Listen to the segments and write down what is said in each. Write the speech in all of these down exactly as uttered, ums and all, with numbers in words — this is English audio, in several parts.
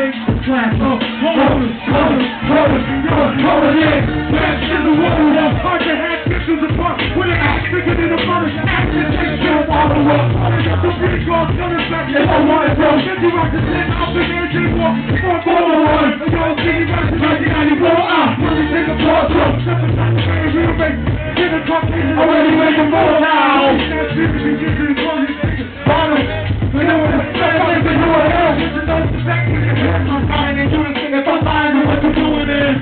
make the class. Oh, hold it, hold it, hold it, hold it in. Back to the wall, hard to have pictures apart. When it acts bigger than a mother's action, takes you all the way. The big girl, coming back, if I want it, bro. Get you out the ten, I'll be there, J one, four, four, one. Yo, see you guys, nineteen ninety-four, ah. Really take a pause, bro. Step aside the train, real base. Get a talk, I'm ready to make a move now. That's really get to the closing. Bottom, we know what the fuck is, we know what else. It's another perspective. I'm fine and doing things if I'm lying and what you're doing is.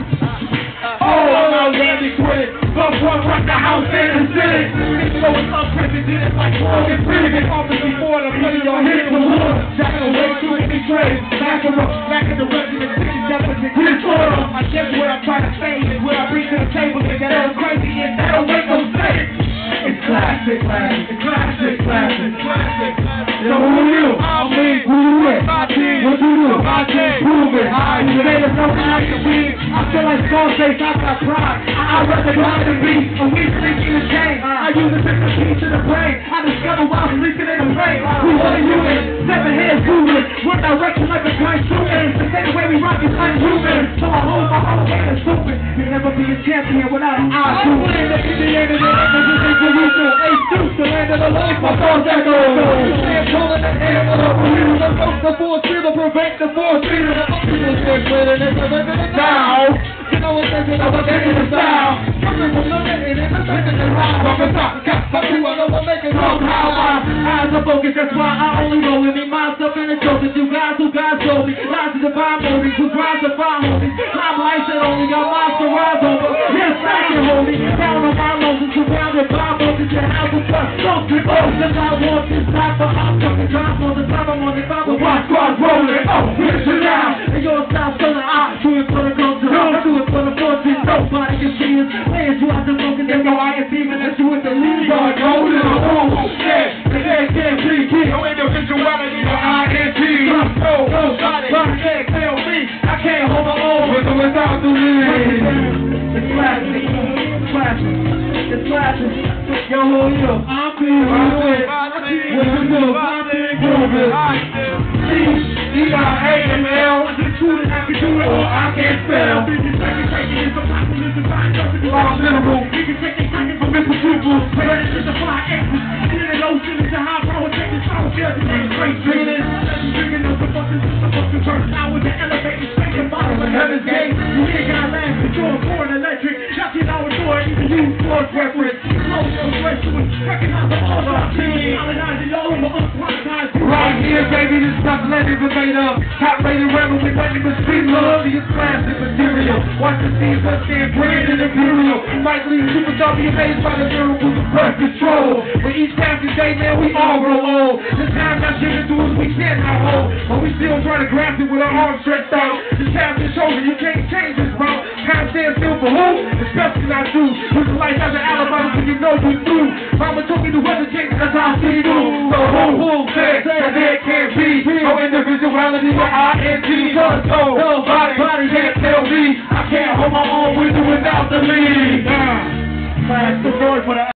Oh, I'm out there to quit. Love one, rock the house and the city. It's so it's unprecedented like Morgan Freeman. Office before the money y'all hit with water. Jacking away too many trades. Back of the, back of the resident, sitting deficit. Disorder. I guess what I'm trying to say is what I bring to the table. Is that I'm crazy and that don't make no sense. It's classic, classic, classic, classic, classic. Yo, who are you? I'm me. Who you with? My team. What you do? My team. Prove it. Alright, you say there's no I can win. I feel like Scarface, I got pride. I recognize the beat. A weak link in the chain. I use a different piece to the brain. I discover while sleeping in the rain. Who are you in? Seven heads moving. One direction like a gun shooting. The same way we rock is unhuman. So I hold my whole way to stupid. You'll never be a champion without an eye. I'm playing the Indiana and the Ace Deuce, the land of the life, my thoughts echo. Pulling the air with a wheel, the coast, the force, feel the prevent the force, feel the people still clear, and it's a living it now. You know what's thinking of a making a style. Coming from the minute, and it's making it loud. From the top, got my two, I know I'm making no how my eyes are focused, that's why I only go with me. Myself and the chosen, you guys who God told me. Lies to divine movies, who drives the fire homies. I'm lights that only got monster rise over. Yes, I can hold me down on my lungs and surrounded by movies. Your house is plus, don't get old. Cause I want this life, but I'm talking drop on the top, I'm on the top, but watch squad rolling. Oh, listen now, and your style selling, I do it for the culture, I do it for the fortune. Nobody can see us, playing you out the focus, there's no I can see me, let's do it the lead. Start rolling, oh, yeah, the air can't be kid, no individuality, no I N T. No, nobody, can't tell me, I can't hold my own with or without the lead. It's classic, it's classic, it's classic. Yo, who are you? I'm being real. What you do? I'm being groovy. E I A M L. Is it true that I can do it or I can't spell? You can take it, take it, it's a popular design. All mineral. You can take it, take it from Mister Pupil. But it's a fly exit. In the ocean, it's a high power, take it, power, feel the name, great feeling. Drinking up the fucking system, fucking turn. Now with the elevator, straight to bottom of heaven's gate. You hear God laugh, but you're born electric. Shocking our door, even you, force reference. Slow, no stress to it. Recognize the other team. Colonize the over, unqualified. Right here, baby, this stuff landed was made up. Top rated rebel with nothing but street love. See, it's classic material. Watch the scenes, let's stand grand and imperial. Might leave superstar be amazed by the miracles of birth control. But each passing day, man, we all grow old. The time not given to us, we can't not hold. But we still try to grasp it with our arms stretched out. This path is chosen, you can't change this route. Time stands still for who? Especially not you. With the life as an alibi, so you know you do. Mama told me the weather changes, that's how she do. So who, who said that there can't be no individuality with I N G? Cause no, nobody, nobody can't tell me I can't hold my own with or without the lead. Uh, the story for the